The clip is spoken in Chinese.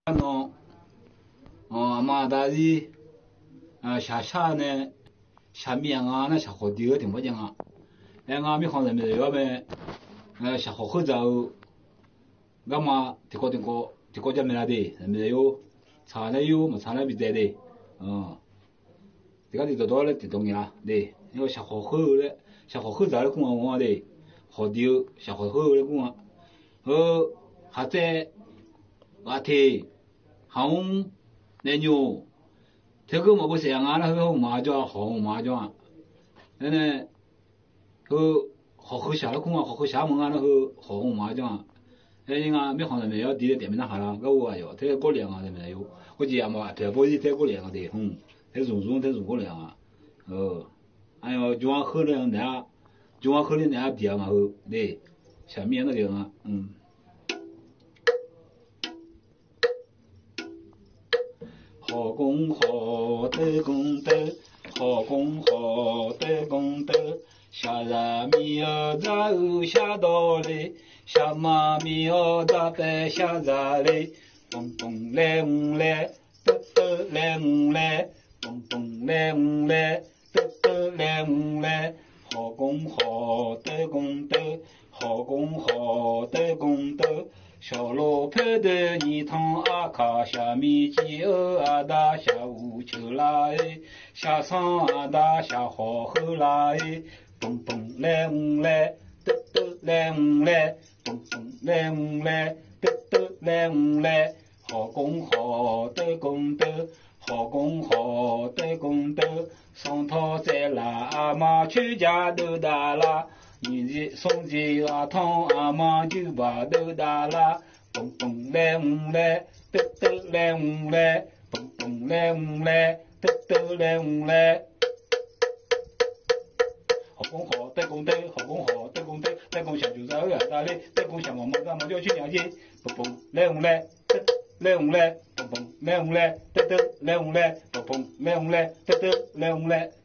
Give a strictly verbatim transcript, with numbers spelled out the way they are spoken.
喏，哦，马大里，啊，下下呢，下面啊，那下好丢挺不讲啊，哎，俺们行人们要呗，呃，下好口罩，干嘛？这个这个这个叫咩来的？人们有，查了有，没查了没得的，嗯，这个就多了这东西啊，对，因为下好口的，下好口罩的公安的，好丢，下好口的公安，呃，还在，话题。红那牛，这个么不是啊？那个麻将红麻将，那呢，个好好下了空啊，好好下门啊，那个好红麻将，哎呀，没好像没有地的店面那哈啦，个我有，这个过年啊，这没有，我讲嘛，这不是这过年啊的，嗯，这种种这种过年啊，哦，哎呦，就往后呢那，就往后呢那边嘛后，对，下面那个啊，嗯。好功好德功德，好功好德功德，下人米儿在后下到来，下马米儿在白下在来，咚咚来五来，得得来五来，咚咚来五来，得得来五来，好功好德功德，好功好德功德。小老派的泥塘阿卡下面鸡儿阿达下乌秋啦哎，下桑阿达下好后啦哎，咚咚来五来，得得来五来，咚咚来五来，得得来五来，好功好德功德，好功好德功德，上套在啦阿妈全家都大啦。你的送进阿汤阿妈就把豆打啦，蹦蹦来五来，豆豆来五来，蹦蹦来五来，豆豆来五来。好功好德功德，好功好德功德，德功小就在二大里，德功小毛毛大毛就去娘亲，蹦蹦来五来，豆来五来，蹦蹦来五来，豆豆来五来，蹦蹦来五来，豆豆来五来。